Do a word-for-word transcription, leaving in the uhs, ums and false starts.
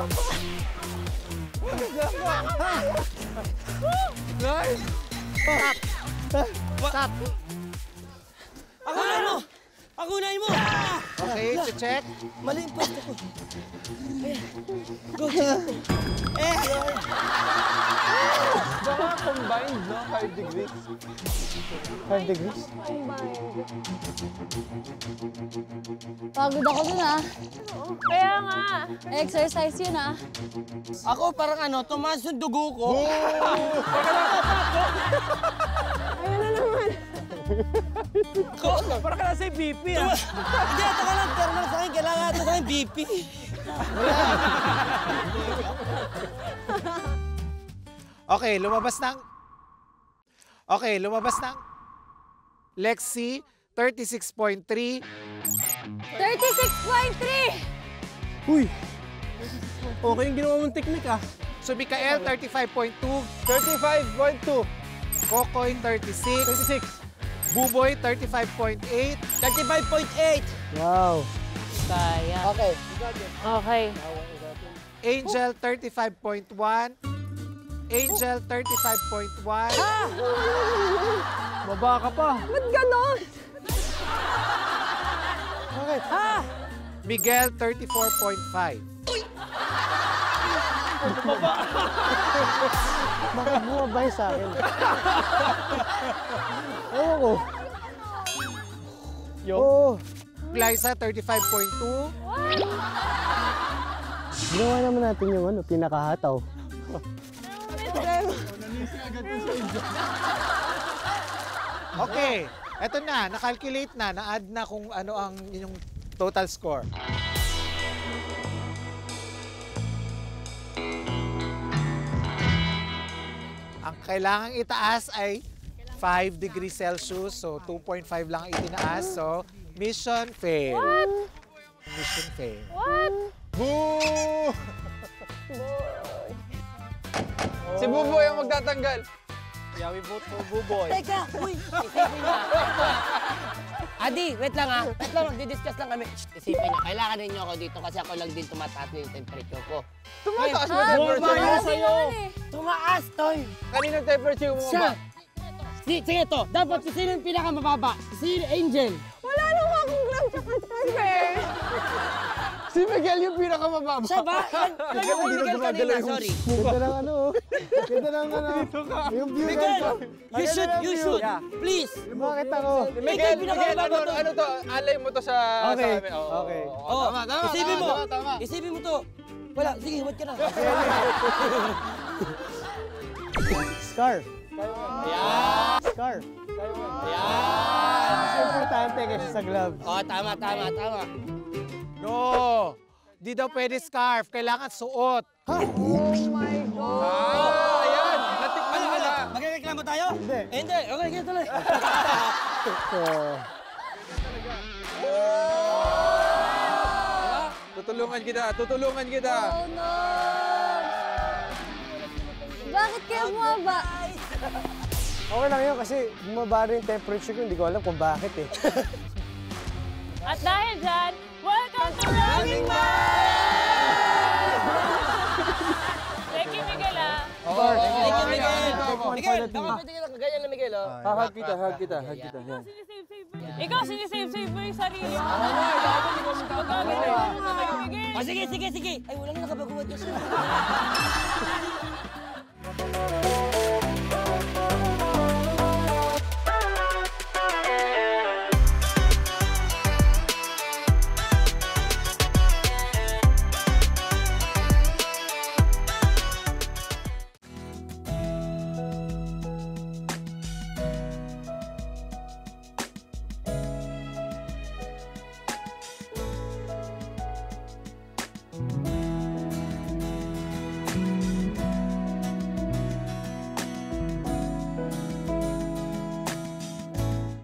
Nice! Stop! Stop! Pagunahin mo! Pagunahin mo! Okay, check. Mali yung pwesto ko. Ayan. Go, check. Eh! Baka combined, no? five degrees. five degrees? Pagod ako dun ah. Kaya nga. Exercise yun ah. Ako parang ano, tumaas yung dugo ko. Ayun na naman. Parang ka nasa B P ah. Hindi, ito ka lang. Thermal sa akin, kailangan ito sa akin B P. Okay, lumabas ng... Okay, lumabas ng... Lexi, thirty-six point three. thirty-six point three! Uy! Okay yung ginawa mong technique ah. So, Mikael, thirty-five point two. thirty-five point two. Kokoy, thirty-six. thirty-six. Buboy, thirty-five point eight. thirty-five point eight. Wow. Kaya. Okay. Okay. Angel, thirty-five point one. Angel, thirty-five point one. Baba ka pa. Ba't ganon? Okay. Ha? Miguel, thirty-four point five. Bakit bumabay sa akin? Ewan ko. Oo. Glyza, thirty-five point two. Ginawa naman natin yung ano, pinakahataw. Okay, eto na, nakalculate na, na-add na kung ano ang inyong total score. Ang kailangang itaas ay five degrees Celsius, so two point five lang ang itinaas. So, mission fail. What? Mission fail. What? Boo! Si Buboy ang magtatanggal. Yeah, we vote for Buboy. Teka! Uy! Isipin niya. Adi, wait lang ha. Wait lang, magdi-discuss lang kami. Shh, isipin niya, kailangan ninyo ako dito kasi ako lang din tumataas na yung temperature ko. Tumataas Eh, ba temperature bumaba mo? sa'yo. Tumaas, Toy! Kanina temperature mo Siya! ba? Si, sige to, dapat si sino yung pinakamababa? Si Angel. Wala naman akong lang sa transfer. Si Miguel yung pinakamababa. Siya ba? Yan, yan yung Miguel kanina, sorry. Ganda ng ano. Ganda ng ano. Yung view Miguel, ko. you should, you should. Please. Bakit ako? Miguel, Miguel, ano, pinakamababa ano, to. ano to? Alay mo to sa, Okay. sa amin. Oo, Okay. oo, oo. Oh, Tama, tama, isipin mo. tama, tama. Isipin mo to. Wala, sige, huwag ka na. Scarf. Ayan. Scarf. Ayan. Mas importante kaysa sa gloves. Oh, tama, tama, tama. No! Di daw pwede scarf. Kailangan suot. Oh my God! Oh, ayan. Natikman na pala. Magreklamo tayo? Hindi. Eh, hindi. Okay, sige tuloy. Oh. Tutulungan kita, tutulungan kita. Oh no! Bakit kaya bumaba? Okay lang yun kasi bumaba rin yung temperature ko. Hindi ko alam kung bakit eh. At dahil dyan, welcome to Running Man! Thank you, Miguel, ah. Thank you, Miguel. Miguel, Miguel, baka pwede kita ganyan na Miguel, oh. hug kita, hug kita, hug kita. Ikaw, sinisave-save mo. Ikaw, sinisave-save mo yung sarili mo. Oo nga, dapat hindi mo Magkakit magkakit. mo nga, Miguel. Ah, sige, sige, sige. Ay, wala na nakabaguhan ka siya.